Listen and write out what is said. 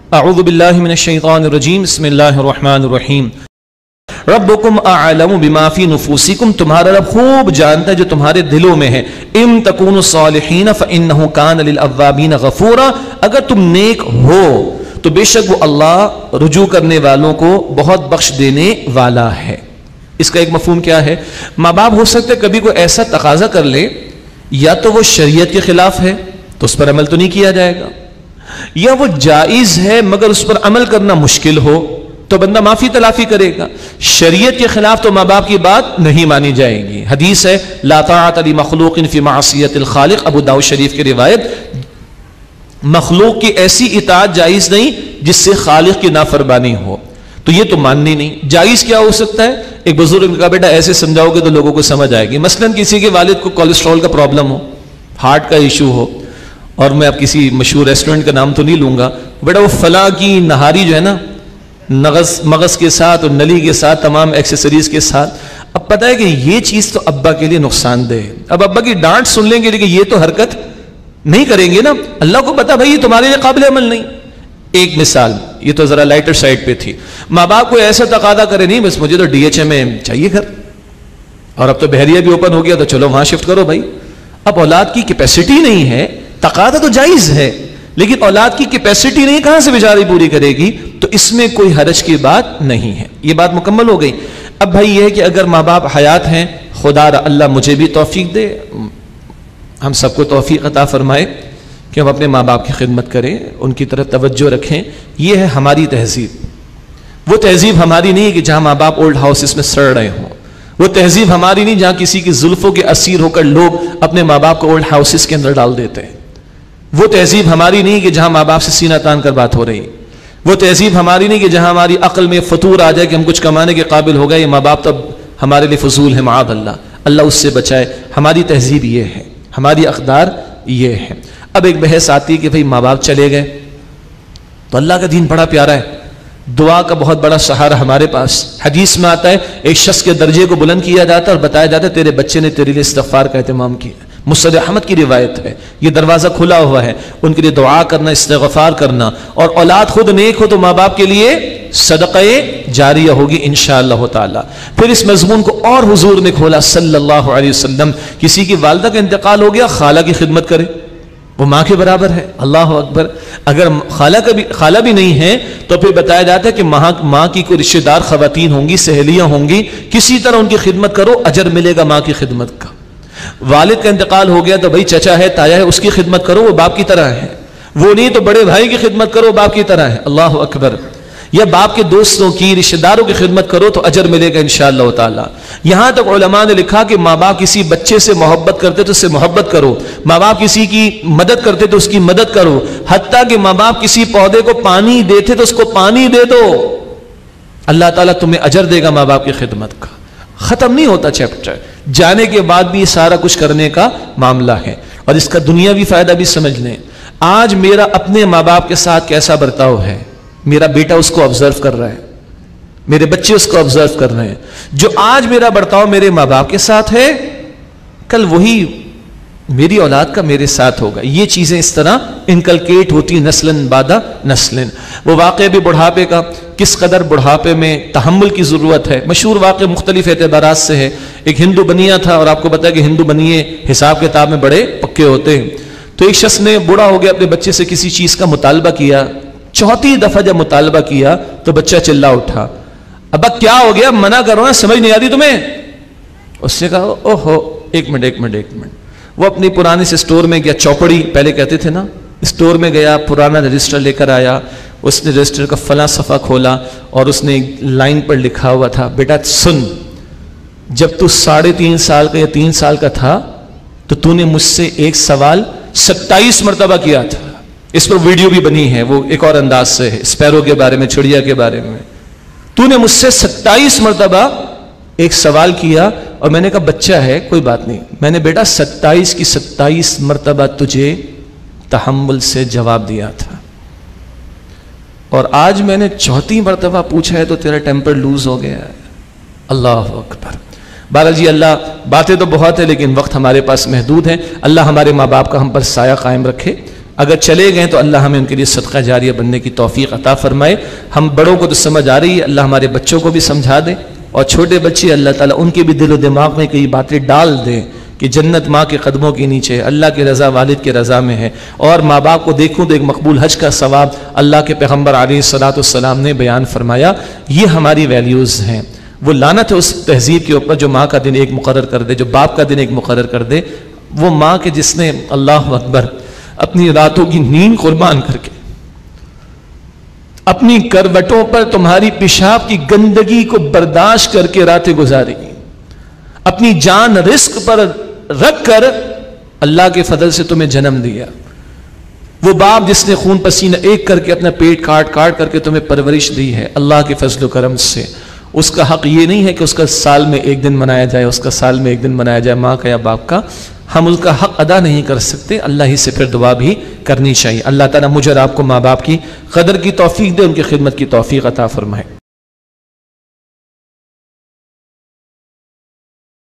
اعوذ باللہ من الشیطان الرجیم بسم اللہ الرحمن الرحیم ربکم اعلم بما فی نفوسکم، تمہارا رب خوب جانتا ہے جو تمہارے دلوں میں ہے. ان تکونوا صالحین فانہ کان للاوابین غفورا، اگر تم نیک ہو تو بے شک وہ اللہ رجوع کرنے والوں کو بہت بخش دینے والا ہے. اس کا ایک مفہوم کیا ہے؟ ماں باپ ہو سکتے کبھی کوئی ایسا تقاضا کر لے، یا تو وہ شریعت کے خلاف ہے تو اس پر عمل تو نہیں کیا جائے گا، یا وہ جائز ہے مگر اس پر عمل کرنا مشکل ہو تو بندہ معافی تلافی کرے گا. شریعت کے خلاف تو ماں باپ کی بات نہیں مانی جائے گی. حدیث ہے لا طاعت لمخلوق فی معصیت الخالق، ابو داؤد شریف کی روایت. مخلوق کی ایسی اطاعت جائز نہیں جس سے خالق کی نافرمانی ہو، تو یہ تو ماننی نہیں. جائز کیا ہو سکتا ہے؟ ایک بزرگ کا بیٹا ایسے سمجھاؤ گے تو لوگوں کو سمجھ آئے گی. مثلا کسی کے والد کو کولیسٹرول کا پرابلم ہو، ہارٹ کا ایشو ہو، اور میں اب کسی مشہور ریسٹورنٹ کا نام تو نہیں لوں گا، بیٹا وہ فلاں کی نہاری جو ہے نا مغز کے ساتھ اور نلی کے ساتھ تمام ایکسیسریز کے ساتھ، اب پتہ ہے کہ یہ چیز تو ابا کے لیے نقصان دہ ہے. اب ابا کی ڈانٹ سن لیں گے لیکن یہ تو حرکت نہیں کریں گے نا. اللہ کو پتا بھائی یہ تمہارے لیے قابل عمل نہیں. ایک مثال، یہ تو ذرا لائٹر سائڈ پہ تھی. ماں باپ کو ایسا تقاضا کرے نہیں بس مجھے تو ڈی ایچ اے میں چاہیے گھر، اور اب تو بحریہ بھی اوپن ہو گیا تو چلو وہاں شفٹ کرو بھائی. اب اولاد کی کیپیسٹی نہیں ہے، تقاضا تو جائز ہے لیکن اولاد کی کیپیسٹی نہیں، کہاں سے بیچاری پوری کرے گی؟ تو اس میں کوئی حرج کی بات نہیں ہے. یہ بات مکمل ہو گئی. اب بھائی یہ ہے کہ اگر ماں باپ حیات ہیں، خدا اللہ مجھے بھی توفیق دے، ہم سب کو توفیق عطا فرمائے کہ ہم اپنے ماں باپ کی خدمت کریں، ان کی طرف توجہ رکھیں. یہ ہے ہماری تہذیب. وہ تہذیب ہماری نہیں ہے کہ جہاں ماں باپ اولڈ ہاؤسز میں سڑ رہے ہوں. وہ تہذیب ہماری نہیں جہاں کسی کی زلفوں کے اسیر ہو کر لوگ اپنے ماں باپ کو اولڈ ہاؤسز کے اندر ڈال دیتے ہیں. وہ تہذیب ہماری نہیں کہ جہاں ماں باپ سے سینہ تان کر بات ہو رہی. وہ تہذیب ہماری نہیں کہ جہاں ہماری عقل میں فطور آ جائے کہ ہم کچھ کمانے کے قابل ہو گئے، یہ ماں باپ تب ہمارے لیے فضول ہے، معاذ اللہ، اللہ اس سے بچائے. ہماری تہذیب یہ ہے، ہماری اقدار یہ ہے. اب ایک بحث آتی ہے کہ بھئی ماں باپ چلے گئے تو اللہ کا دین بڑا پیارا ہے، دعا کا بہت بڑا سہارا ہمارے پاس. حدیث میں آتا ہے ایک شخص کے درجے کو بلند کیا جاتا ہے اور بتایا جاتا ہے تیرے بچے نے تیرے لیے استغفار کا اہتمام کیا. مسند احمد کی روایت ہے، یہ دروازہ کھلا ہوا ہے ان کے لیے دعا کرنا، استغفار کرنا. اور اولاد خود نیک ہو تو ماں باپ کے لیے صدقہ جاریہ ہوگی انشاءاللہ تعالی. پھر اس مضمون کو اور حضور نے کھولا صلی اللہ علیہ وسلم. کسی کی والدہ کا انتقال ہو گیا، خالہ کی خدمت کرے، وہ ماں کے برابر ہے. اللہ اکبر. اگر خالہ بھی نہیں ہے تو پھر بتایا جاتا ہے کہ ماں کی کوئی رشتہ دار خواتین ہوں گی، سہیلیاں ہوں گی، کسی طرح ان کی خدمت کرو، اجر ملے گا ماں کی خدمت کا. والد کا انتقال ہو گیا تو بھائی چچا ہے، تایا ہے، اس کی خدمت کرو، وہ باپ کی طرح ہے. وہ نہیں تو بڑے بھائی کی خدمت کرو، باپ کی طرح ہے. اللہ اکبر. یا باپ کے دوستوں کی، رشتہ داروں کی خدمت کرو تو اجر ملے گا انشاءاللہ تعالی. یہاں تک علماء نے لکھا کہ ماں باپ کسی بچے سے محبت کرتے تو اس سے محبت کرو، ماں باپ کسی کی مدد کرتے تو اس کی مدد کرو، حتیٰ کہ ماں باپ کسی پودے کو پانی دیتے تو اس کو پانی دے دو، اللہ تعالیٰ تمہیں اجر دے گا ماں باپ کی خدمت کا. ختم نہیں ہوتا چیپٹر، جانے کے بعد بھی یہ سارا کچھ کرنے کا معاملہ ہے. اور اس کا دنیاوی فائدہ بھی سمجھ لیں. آج میرا اپنے ماں باپ کے ساتھ کیسا برتاؤ ہے، میرا بیٹا اس کو آبزرو کر رہا ہے، میرے بچے اس کو آبزرو کر رہے ہیں. جو آج میرا برتاؤ میرے ماں باپ کے ساتھ ہے، کل وہی میری اولاد کا میرے ساتھ ہوگا. یہ چیزیں اس طرح انکلکیٹ ہوتی نسلن بعد نسلن. وہ واقعہ بھی بڑھاپے کا، کس قدر بڑھاپے میں تحمل کی ضرورت ہے. مشہور واقعہ مختلف اعتبارات سے ہے. ایک ہندو بنیا تھا، اور آپ کو پتا ہے کہ ہندو بنیے حساب کتاب میں بڑے پکے ہوتے ہیں. تو ایک شخص نے بوڑھا ہو گیا، اپنے بچے سے کسی چیز کا مطالبہ کیا. چوتھی دفعہ جب مطالبہ کیا تو بچہ چلا اٹھا، ابا کیا ہو گیا، منع کرو نا، سمجھ نہیں آتی تمہیں؟ اس نے کہا اوہو ایک منٹ. وہ اپنی پرانے سے سٹور میں گیا، چوپڑی پہلے کہتے تھے نا، سٹور میں گیا، پرانا رجسٹر لے کر آیا. اس نے رجسٹر کا فلاں صفحہ کھولا اور اس نے لائن پر لکھا ہوا تھا، بیٹا سن، جب تو 3.5 سال کا یا 3 سال کا تھا تو نے مجھ سے ایک سوال 27 مرتبہ کیا تھا. اس پر ویڈیو بھی بنی ہے، وہ ایک اور انداز سے ہے، اسپیرو کے بارے میں، چڑیا کے بارے میں. تو نے مجھ سے 27 مرتبہ ایک سوال کیا اور میں نے کہا بچہ ہے کوئی بات نہیں. میں نے بیٹا 27 کی 27 مرتبہ تجھے تحمل سے جواب دیا تھا، اور آج میں نے 4تھی مرتبہ پوچھا ہے تو تیرا ٹیمپر لوز ہو گیا ہے. اللہ اکبر. بہرحال جی اللہ، باتیں تو بہت ہے لیکن وقت ہمارے پاس محدود ہے. اللہ ہمارے ماں باپ کا ہم پر سایہ قائم رکھے. اگر چلے گئے تو اللہ ہمیں ان کے لیے صدقہ جاریہ بننے کی توفیق عطا فرمائے. ہم بڑوں کو تو سمجھ آ رہی ہے، اللہ ہمارے بچوں کو بھی سمجھا دے، اور چھوٹے بچے اللہ تعالیٰ ان کے بھی دل و دماغ میں کئی باتیں ڈال دیں کہ جنت ماں کے قدموں کے نیچے ہے، اللہ کی رضا والد کی رضا میں ہے. اور ماں باپ کو دیکھوں تو ایک مقبول حج کا ثواب اللہ کے پیغمبر علیہ الصلوۃ والسلام نے بیان فرمایا. یہ ہماری ویلیوز ہیں. وہ لعنت ہے اس تہذیب کے اوپر جو ماں کا دن ایک مقرر کر دے، جو باپ کا دن ایک مقرر کر دے. وہ ماں کے جس نے اللہ اکبر اپنی راتوں کی نیند قربان کر کے اپنی کروٹوں پر تمہاری پیشاب کی گندگی کو برداشت کر کے راتیں گزاری، اپنی جان رزق پر رکھ کر اللہ کے فضل سے تمہیں جنم دیا. وہ باپ جس نے خون پسینہ ایک کر کے اپنا پیٹ کاٹ کاٹ کر کے تمہیں پرورش دی ہے اللہ کے فضل و کرم سے، اس کا حق یہ نہیں ہے کہ اس کا سال میں ایک دن منایا جائے، اس کا سال میں ایک دن منایا جائے ماں کا یا باپ کا. ہم اس کا حق ادا نہیں کر سکتے، اللہ ہی سے پھر دعا بھی کرنی چاہیے. اللہ تعالیٰ مجھے اور آپ کو ماں باپ کی قدر کی توفیق دے، ان کی خدمت کی توفیق عطا فرمائے.